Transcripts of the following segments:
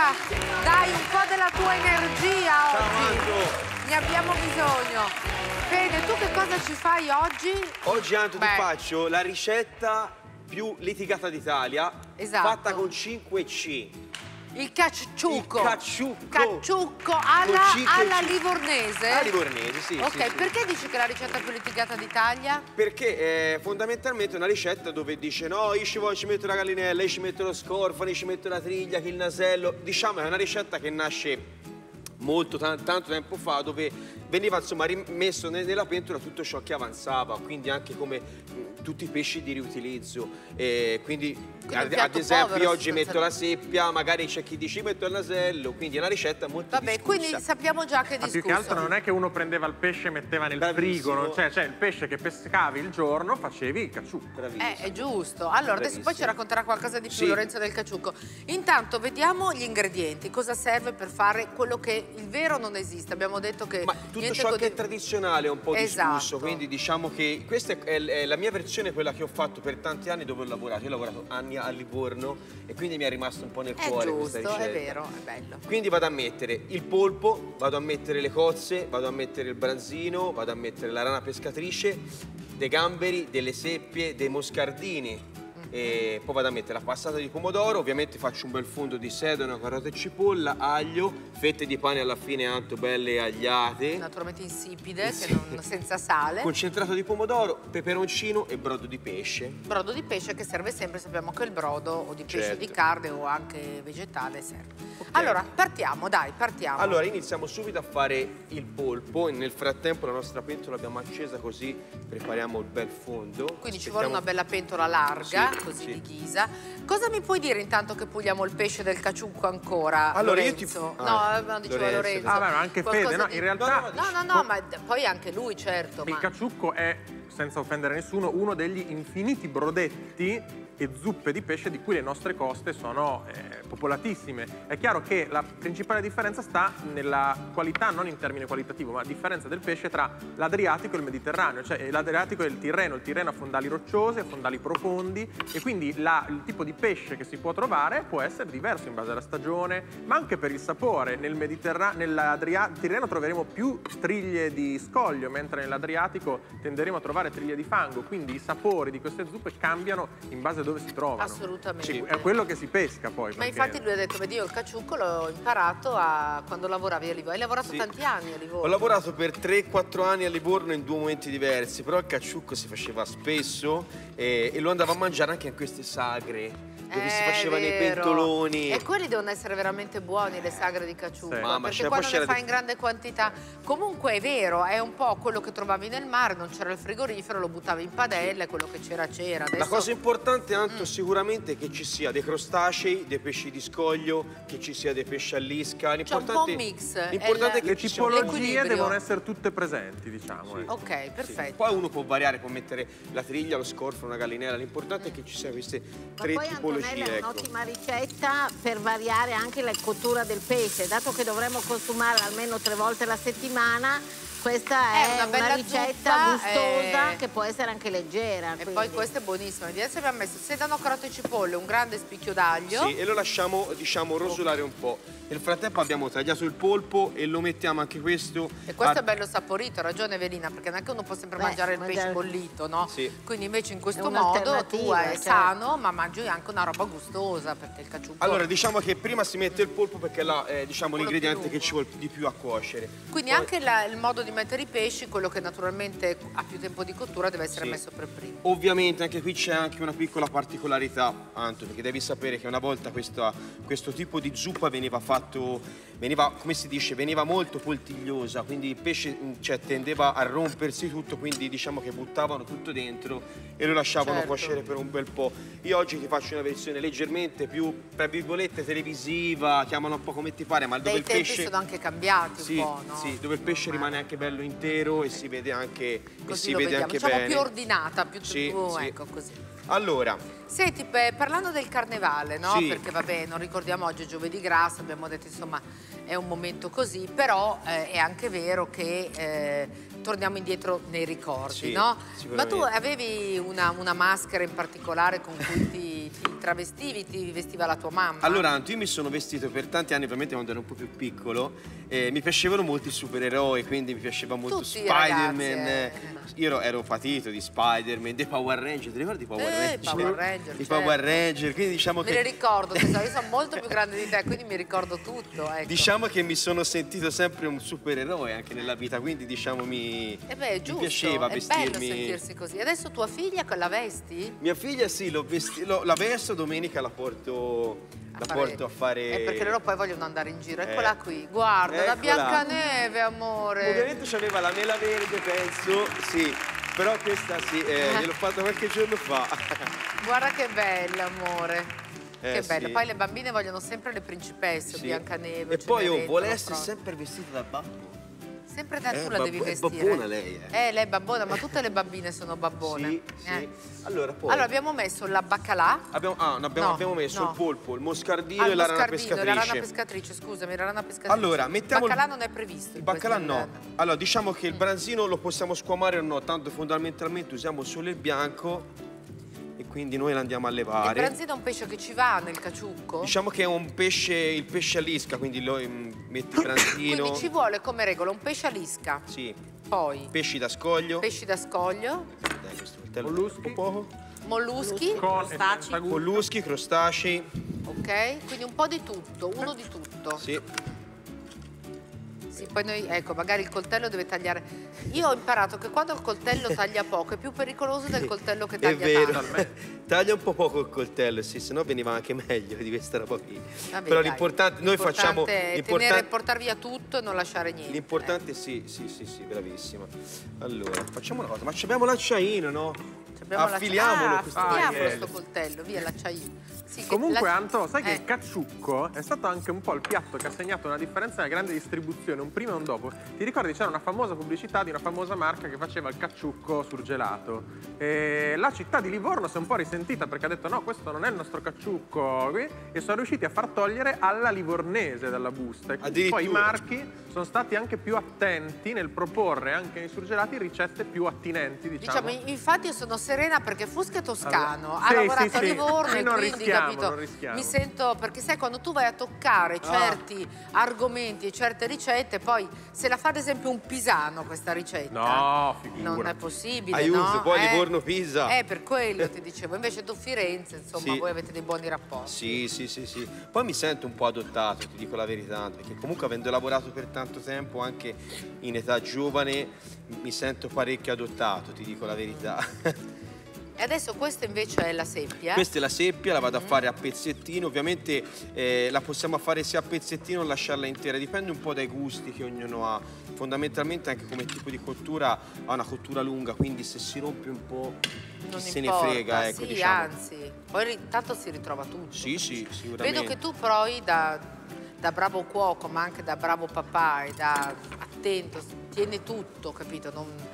allora dai un po' della tua energia oggi. Ciao, ne abbiamo bisogno. Fede, tu che cosa ci fai oggi? oggi Anto ti faccio la ricetta più litigata d'Italia, fatta con 5C. Il cacciucco. Il cacciucco. Cacciucco alla livornese. Alla livornese, sì. Ok, sì, perché dici che è la ricetta più litigata d'Italia? Perché è fondamentalmente una ricetta dove dice no, io ci metto la gallinella, io ci metto lo scorfano, io ci metto la triglia, il nasello. Diciamo è una ricetta che nasce molto tanto tempo fa, dove veniva insomma rimesso nella pentola tutto ciò che avanzava, quindi anche come tutti i pesci di riutilizzo. Quindi ad esempio io oggi metto la seppia, magari c'è chi dice metto il nasello, quindi è una ricetta molto discussa. Quindi sappiamo già che è discusso. Ma più che altro non è che uno prendeva il pesce e metteva nel frigo, no? Cioè il pesce che pescavi il giorno facevi il cacciucco. È giusto. Allora adesso poi ci racconterà qualcosa di più Lorenzo del cacciucco. Intanto vediamo gli ingredienti, cosa serve per fare quello che il vero non esiste. Abbiamo detto che tutto ciò che è tradizionale è un po' discusso, quindi diciamo che questa è la mia versione, quella che ho fatto per tanti anni dove ho lavorato. Io ho lavorato anni a Livorno e quindi mi è rimasto un po' nel cuore questa ricetta. È vero, è bello. Quindi vado a mettere il polpo, vado a mettere le cozze, vado a mettere il branzino, vado a mettere la rana pescatrice, dei gamberi, delle seppie, dei moscardini. E poi vado a mettere la passata di pomodoro, ovviamente faccio un bel fondo di sedano, carota e cipolla, aglio, fette di pane alla fine Anto belle agliate. Naturalmente insipide, senza sale. Concentrato di pomodoro, peperoncino e brodo di pesce. Brodo di pesce che serve sempre, sappiamo che il brodo o di pesce o di carne o anche vegetale serve. Allora, partiamo, dai, partiamo. Allora, iniziamo subito a fare il polpo e nel frattempo la nostra pentola l'abbiamo accesa così prepariamo il bel fondo. Quindi ci vuole una bella pentola larga, così di ghisa. Cosa mi puoi dire intanto che puliamo il pesce del cacciucco ancora, allora, Lorenzo? No, diceva Lorenzo. Ma anche Fede, no? In realtà... No, ma poi anche lui, certo. Il cacciucco è, senza offendere nessuno, uno degli infiniti brodetti e zuppe di pesce di cui le nostre coste sono popolatissime. È chiaro che la principale differenza sta nella qualità, non in termine qualitativo, ma la differenza del pesce tra l'Adriatico e il Mediterraneo, cioè l'Adriatico e il Tirreno ha fondali rocciosi, ha fondali profondi e quindi il tipo di pesce che si può trovare può essere diverso in base alla stagione, ma anche per il sapore. Nel Tirreno troveremo più triglie di scoglio, mentre nell'Adriatico tenderemo a trovare triglie di fango, quindi i sapori di queste zuppe cambiano in base a dove si trovano. Assolutamente. Sì, è quello che si pesca poi. Ma infatti lui ha detto, vedi, io il cacciucco l'ho imparato quando lavoravi a Livorno. Hai lavorato tanti anni a Livorno? Ho lavorato per 3-4 anni a Livorno in 2 momenti diversi, però il cacciucco si faceva spesso e lo andavo a mangiare anche in queste sagre dove si facevano i pentoloni. E quelli devono essere veramente buoni, le sagre di cacciucco, perché quando ne fai in grande quantità. Comunque è vero, è un po' quello che trovavi nel mare, non c'era il frigorifero, lo buttavi in padella e quello che c'era c'era. La cosa importante, Anto, sicuramente è che ci sia dei crostacei, dei pesci di scoglio, che ci sia dei pesci all'isca. C'è un po' un mix. L'importante è che le tipologie devono essere tutte presenti, diciamo. Ok, perfetto. Poi uno può variare, può mettere la triglia, lo scorfano, una gallinella. L'importante è che ci siano queste 3 tipologie. È un'ottima ricetta per variare anche la cottura del pesce, dato che dovremo consumare almeno 3 volte la settimana. Questa è una ricetta gustosa che può essere anche leggera. E poi questa è buonissima. Adesso abbiamo messo sedano, carote e cipolle, un grande spicchio d'aglio. Sì, e lo lasciamo, diciamo, rosolare un po'. Nel frattempo abbiamo tagliato il polpo e lo mettiamo anche questo. E questo è bello saporito, ha ragione Evelina, perché non è che uno può sempre mangiare il pesce bollito, no? Sì. Quindi invece in questo modo tu è sano, ma mangi anche una roba gustosa, perché il cacciucco... Allora, diciamo che prima si mette il polpo perché è diciamo, l'ingrediente che ci vuole di più a cuocere. Quindi poi anche il modo di mettere i pesci, quello che naturalmente ha più tempo di cottura, deve essere messo per primo. Ovviamente anche qui c'è anche una piccola particolarità, Anto, perché devi sapere che una volta questo tipo di zuppa veniva fatto, come si dice, veniva molto poltigliosa, quindi il pesce tendeva a rompersi tutto, quindi diciamo che buttavano tutto dentro e lo lasciavano cuocere per un bel po'. Io oggi ti faccio una versione leggermente più, tra virgolette, televisiva, chiamala un po' come ti pare, ma dove il pesce... I tempi sono anche cambiati un po', no? Sì, dove il pesce rimane anche bello intero e si vede anche, bene. Diciamo più ordinata, più ecco così. Allora, senti, parlando del carnevale, no? Perché vabbè, non ricordiamo oggi è giovedì grasso, abbiamo detto insomma è un momento così, però è anche vero che torniamo indietro nei ricordi, no? Ma tu avevi una maschera in particolare con cui ti travestivi, ti vestiva la tua mamma? Allora, Anto, io mi sono vestito per tanti anni, ovviamente quando ero un po' più piccolo, mi piacevano molto i supereroi, quindi mi piaceva molto Spider-Man. Io ero patito di Spider-Man, dei Power Ranger, ti ricordi i Power Ranger? Power Ranger, I Power Ranger, quindi diciamo che... Me li ricordo, io sono molto più grande di te, quindi mi ricordo tutto, ecco. Diciamo che mi sono sentito sempre un supereroe anche nella vita, quindi diciamo mi piaceva vestirmi. È bello sentirsi così. Adesso tua figlia la vesti? Mia figlia sì, la vesto, domenica la porto a fare... perché loro poi vogliono andare in giro. Eccola qui, guarda, la Biancaneve, amore. Ovviamente c'aveva la mela verde, penso, sì. Però questa sì, gliel'ho fatta qualche giorno fa. Guarda che bella, amore. Che bello. Sì. Poi le bambine vogliono sempre le principesse, Biancaneve. E poi vuole essere sempre vestita da babbo. Sempre da tu la devi vestire. È babbona lei, lei è babbona, ma tutte le bambine sono babbone. Sì. Allora, abbiamo messo la baccalà. Abbiamo messo il polpo, il moscardino e la rana pescatrice. La rana pescatrice, scusami, la rana pescatrice. Allora, mettiamo il baccalà non è previsto. Il baccalà no. Allora, diciamo che il branzino lo possiamo squamare o no, tanto fondamentalmente usiamo solo il bianco. E quindi noi l'andiamo a levare. Il branzino è un pesce che ci va nel caciucco? Diciamo che è un pesce, il pesce all'isca, quindi lo metti il branzino. Quindi ci vuole come regola un pesce all'isca. Sì. Poi? Pesci da scoglio. Pesci da scoglio. Dai, questo coltello. Molluschi. Poco. Molluschi. Crostacei. Molluschi, crostacei. Ok, quindi un po' di tutto, uno di tutto. Sì. Sì, poi noi, ecco, magari il coltello deve tagliare. Io ho imparato che quando il coltello taglia poco è più pericoloso del coltello che taglia tanto. Taglia un po' poco il coltello, sì, se no veniva anche meglio di questa roba qui. Vabbè, però l'importante, noi facciamo... portare via tutto e non lasciare niente. L'importante, sì, bravissima. Allora, facciamo una cosa, ma abbiamo l'acciaino, no? Affiliamolo questo coltello, via l'acciaino. Sì, comunque Anto, sai che il cacciucco è stato anche un po' il piatto che ha segnato una differenza nella grande distribuzione, un prima e un dopo. Ti ricordi c'era una famosa pubblicità di una famosa marca che faceva il cacciucco surgelato e la città di Livorno si è un po' risentita perché ha detto no, questo non è il nostro cacciucco e sono riusciti a far togliere alla livornese dalla busta e quindi poi i marchi sono stati anche più attenti nel proporre anche nei surgelati ricette più attinenti, diciamo. Infatti io sono serena perché Fusca è toscano, ha lavorato a Livorno e quindi capito, mi sento, perché sai quando tu vai a toccare certi argomenti e certe ricette, poi se la fa ad esempio un pisano questa ricetta, no, figura, non è possibile. Aiuto, poi Livorno-Pisa. Per quello ti dicevo, invece tu Firenze, insomma, voi avete dei buoni rapporti. Sì. Poi mi sento un po' adottato, ti dico la verità, perché comunque avendo lavorato per tanto tempo, anche in età giovane, mi sento parecchio adottato, ti dico la verità. E adesso questa invece è la seppia? Questa è la seppia, la vado a fare a pezzettino, ovviamente la possiamo fare sia a pezzettino o lasciarla intera, dipende un po' dai gusti che ognuno ha. Fondamentalmente anche come tipo di cottura ha una cottura lunga, quindi se si rompe un po' non se importa, ne frega, ecco, sì, diciamo. Anzi, poi tanto si ritrova tutto. Sì, sicuramente. Vedo che tu poi da bravo cuoco, ma anche da bravo papà e da attento, tiene tutto, capito?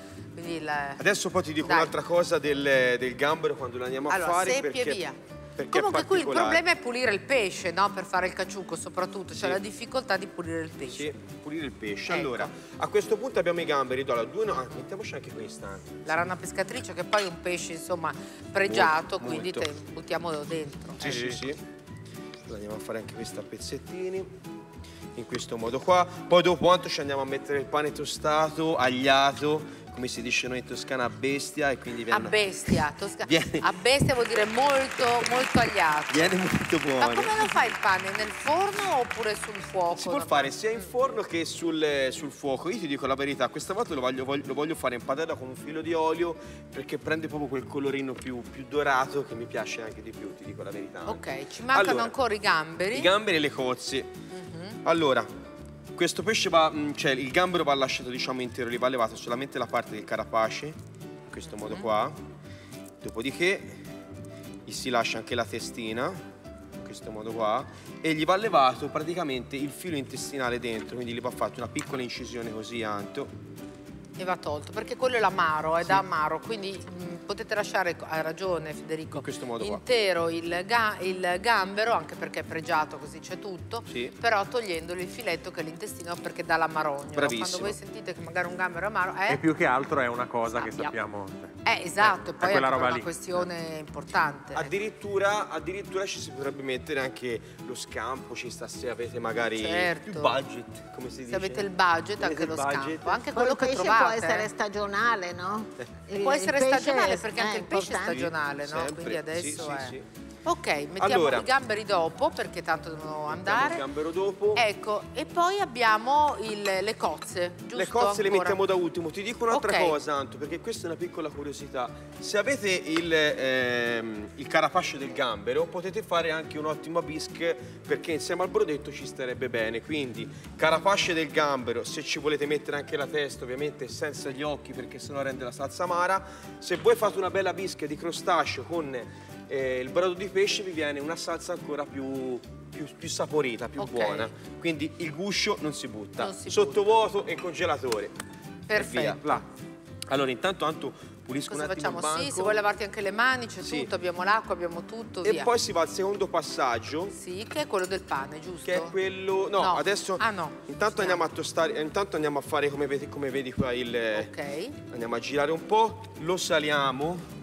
Adesso poi ti dico un'altra cosa del gambero quando lo andiamo a fare. Seppia e via. Comunque qui il problema è pulire il pesce, no? Per fare il cacciucco soprattutto, c'è la difficoltà di pulire il pesce. Sì, pulire il pesce. Ecco. Allora, a questo punto abbiamo i gamberi, mettiamoci anche questa. La rana pescatrice che poi è un pesce, insomma, pregiato, quindi te buttiamo dentro. Sì. Allora, andiamo a fare anche questa a pezzettini. In questo modo qua. Poi dopo quanto ci andiamo a mettere il pane tostato, agliato, come si dice noi in Toscana, a bestia, e quindi viene... A bestia, a bestia vuol dire molto, molto agliato. Viene molto buono. Ma come lo fai il pane? Nel forno oppure sul fuoco? Si può fare sia in forno che sul fuoco. Io ti dico la verità, questa volta lo voglio fare in padella con un filo di olio perché prende proprio quel colorino più dorato che mi piace anche di più, ti dico la verità. Ok, ci mancano ancora i gamberi. I gamberi e le cozze. Allora, questo pesce il gambero va lasciato, diciamo, intero, gli va levato solamente la parte del carapace, in questo modo qua. Dopodiché gli si lascia anche la testina, in questo modo qua, e gli va levato praticamente il filo intestinale dentro, quindi gli va fatta una piccola incisione così, Anto. E va tolto, perché quello è l'amaro, è da amaro, quindi potete lasciare, hai ragione Federico, in questo modo intero il gambero, anche perché è pregiato, così c'è tutto, però togliendogli il filetto che è l'intestino perché dà l'amarogno. Bravissimo. Quando voi sentite che magari un gambero è amaro e più che altro è una cosa che sappiamo Esatto, e poi è una questione importante. Addirittura ci si potrebbe mettere anche lo scampo, ci sta se avete magari più budget, come si dice. Se avete il budget, anche lo scampo, anche quello che trovate. Può essere stagionale, no? Può essere stagionale perché anche il pesce è stagionale, no? Quindi adesso sì. Ok, mettiamo i gamberi dopo perché tanto devono andare. Il gambero dopo. Ecco, e poi abbiamo le cozze, giusto? Le cozze le mettiamo da ultimo. Ti dico un'altra cosa, Anto, perché questa è una piccola curiosità. Se avete il carapace del gambero, potete fare anche un ottimo bisque perché insieme al brodetto ci starebbe bene. Quindi carapace del gambero, se ci volete mettere anche la testa, ovviamente senza gli occhi perché sennò rende la salsa amara. Se voi fate una bella bisque di crostaceo con il brodo di pesce vi viene una salsa ancora più saporita, più buona. Quindi il guscio non si butta. Sottovuoto e congelatore. Perfetto. Allora intanto Anto pulisco un attimo il banco. Sì, se vuoi lavarti anche le mani, c'è tutto, abbiamo l'acqua, abbiamo tutto, via. E poi si va al secondo passaggio. Sì, che è quello del pane, giusto? Che è quello... No, adesso... Intanto andiamo a tostare, intanto andiamo a fare come vedi qua il... Andiamo a girare un po', lo saliamo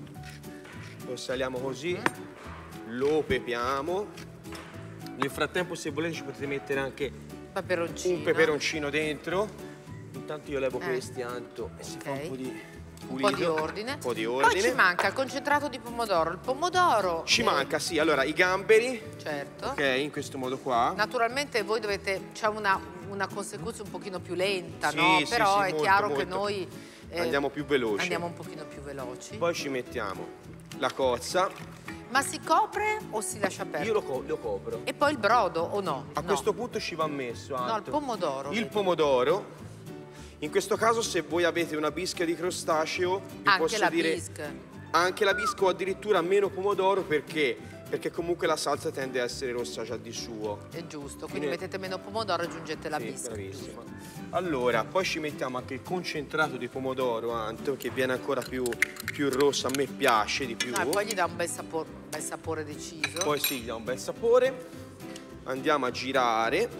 così, lo pepiamo. Nel frattempo se volete ci potete mettere anche un peperoncino dentro. Intanto io levo questi, Anto, e si fa un po' di pulito. Un po' di ordine. Poi ci manca il concentrato di pomodoro. Il pomodoro... Ci manca, sì, allora i gamberi. Certo. Ok, in questo modo qua. Naturalmente voi dovete... C'è una consecuzione un pochino più lenta, no? Però è chiaro che noi... andiamo più veloci. Andiamo un pochino più veloci. Poi ci mettiamo la cozza. Ma si copre o si lascia perdere? Io lo copro. E poi il brodo o no? A questo punto ci va messo, Anto. No, il pomodoro. Il pomodoro. In questo caso se voi avete una bisca di crostaceo, vi posso dire anche la bisca o addirittura meno pomodoro perché comunque la salsa tende a essere rossa già di suo. È giusto, quindi mettete meno pomodoro e aggiungete la bisca. Bravissima. Allora, poi ci mettiamo anche il concentrato di pomodoro, Anto, che viene ancora più rosso, a me piace di più. E poi gli dà un bel sapore deciso. Poi sì, gli dà un bel sapore. Andiamo a girare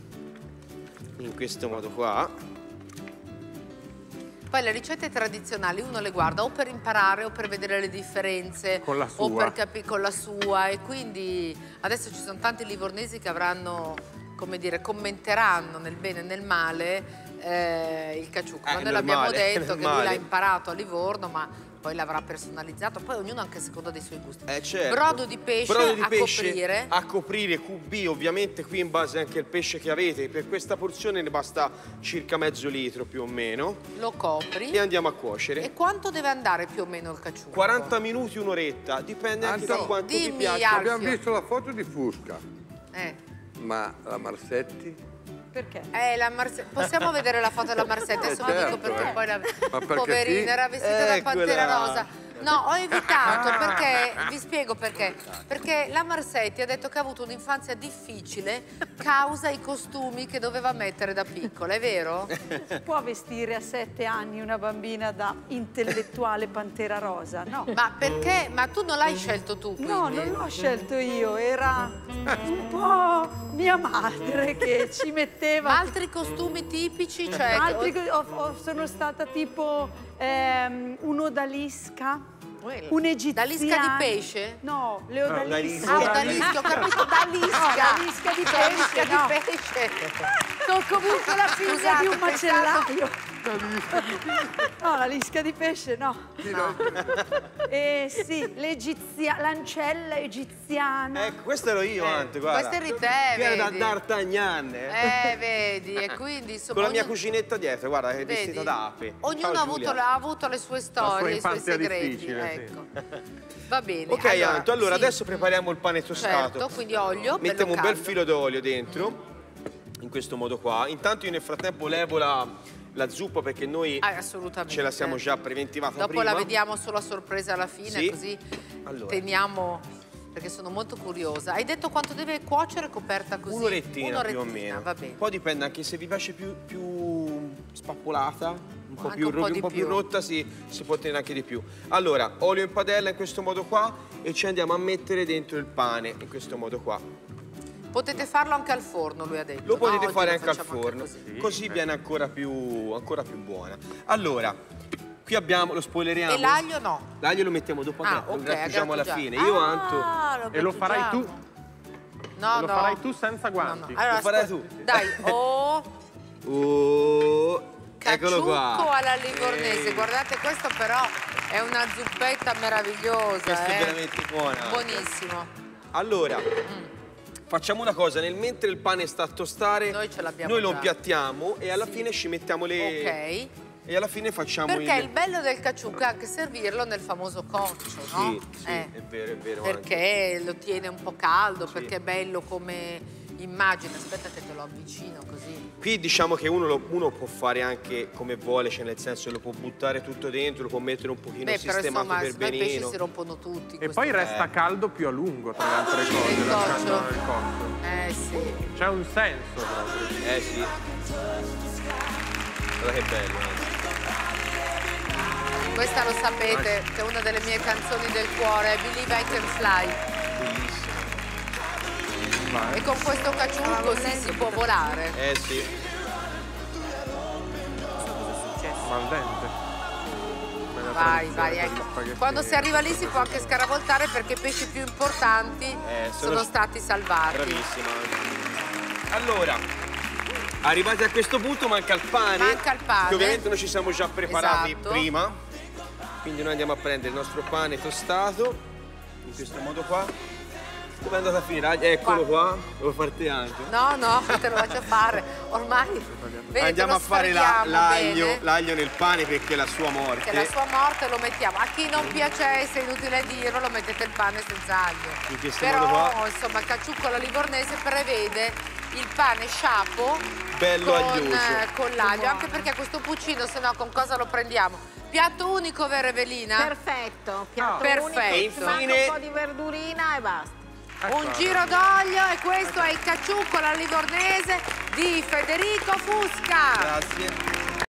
in questo modo qua. Poi le ricette tradizionali uno le guarda o per imparare o per vedere le differenze con la sua. O per capire con la sua, e quindi adesso ci sono tanti livornesi che avranno, come dire, commenteranno nel bene e nel male il caciucco. Noi l'abbiamo detto che lui l'ha imparato a Livorno, ma poi l'avrà personalizzato, poi ognuno anche a secondo dei suoi gusti. Certo. Brodo di pesce coprire. A coprire, QB, ovviamente qui in base anche al pesce che avete. Per questa porzione ne basta circa mezzo litro più o meno. Lo copri. E andiamo a cuocere. E quanto deve andare più o meno il caciucco? 40 minuti, un'oretta, dipende anche da quanto vi piace. Alfio. Abbiamo visto la foto di Fusca. Ma la Marsetti? Perché? Possiamo vedere la foto della Marsetti, adesso vi dico perché poi la poverina era vestita da Pantera Rosa. No, ho evitato perché, vi spiego perché. Perché la Marsetti ha detto che ha avuto un'infanzia difficile causa i costumi che doveva mettere da piccola, è vero? Si può vestire a 7 anni una bambina da intellettuale Pantera Rosa, no? Ma perché? Ma tu non l'hai scelto tu, quindi? No, non l'ho scelto io, era un po' mia madre che ci metteva... Ma altri costumi tipici? Cioè... sono stata tipo un'odalisca. Un'egiziana. Dalisca di pesce? No, le odalische. Odalisca, ho capito, dalisca. Dalisca di pesce, no. Di pesce. Sono comunque la figlia di un macellaio. No, la lisca di pesce no. Sì, l'ancella egiziana. Ecco, questo ero io, Anto, guarda. Questo eri te, vedi. Era da D'Artagnan. Vedi, e quindi insomma... Con la mia cuginetta dietro, guarda, che è vestita da ape. Ognuno ha avuto le sue storie, i suoi segreti. Ecco. Va bene. Ok, Anto, allora adesso prepariamo il pane tostato. Certo, quindi olio. Mettiamo un bel filo d'olio dentro, in questo modo qua. Intanto io nel frattempo levo la zuppa perché noi ce la siamo già preventivata prima. Dopo la vediamo solo a sorpresa alla fine, così teniamo, perché sono molto curiosa. Hai detto quanto deve cuocere coperta così? Un'orettina più o meno. Va bene. Poi dipende anche se vi piace più spappolata, un po' più rotta, si può tenere anche di più. Allora, olio in padella in questo modo qua e ci andiamo a mettere dentro il pane in questo modo qua. Potete farlo anche al forno, lui ha detto. Lo potete fare anche al forno, così viene ancora più buona. Allora, Qui abbiamo, lo spoileriamo. E l'aglio no? L'aglio lo mettiamo dopo che lo grattugiamo alla fine. Io Anto. E lo farai tu? No, lo farai tu senza guanti. No. Allora, lo farai tu. Dai, Eccolo qua. Cacciucco alla livornese. Guardate, questo però è una zuppetta meravigliosa. Questa è veramente buona. Buonissimo. Allora, facciamo una cosa, mentre il pane sta a tostare, noi lo impiattiamo e alla fine ci mettiamo le... Ok. E alla fine facciamo il bello del cacciucco è anche servirlo nel famoso coccio, no? Sì, è vero. Perché lo tiene un po' caldo, perché è bello come immagine. Aspetta che te lo avvicino così. Qui diciamo che uno può fare anche come vuole, cioè nel senso lo può buttare tutto dentro, lo può mettere un pochino sistemato per benino. I pesci si rompono tutti. E poi resta caldo più a lungo, tra le altre cose, lasciando il coccio. Sì. C'è un senso proprio. Sì. Guarda che bello, Questa lo sapete, che è una delle mie canzoni del cuore, Believe I Can Fly. Bellissimo. E con questo cacciucco si può volare. Sì. Al dente. Vai, ecco. Quando si arriva lì si può anche scaravoltare perché i pesci più importanti sono stati salvati. Bravissima. Allora, arrivati a questo punto manca il pane. Che ovviamente noi ci siamo già preparati prima. Quindi noi andiamo a prendere il nostro pane tostato, in questo modo qua. Dove è andato a finire? Eccolo qua. Devo farti anche. No, te lo faccio fare. Ormai andiamo a fare l'aglio nel pane perché è la sua morte. Che la sua morte lo mettiamo. A chi non piacesse, è inutile dirlo, lo mettete il pane senza aglio. In questo modo qua. Insomma, il cacciucco alla livornese prevede il pane sciapo bello aglioso con l'aglio, anche perché questo puccino, se no con cosa lo prendiamo? Piatto unico, vero Evelina? Perfetto, piatto unico, e infine un po' di verdurina e basta. Un giro d'olio e questo è il cacciucco alla livornese di Federico Fusca. Grazie.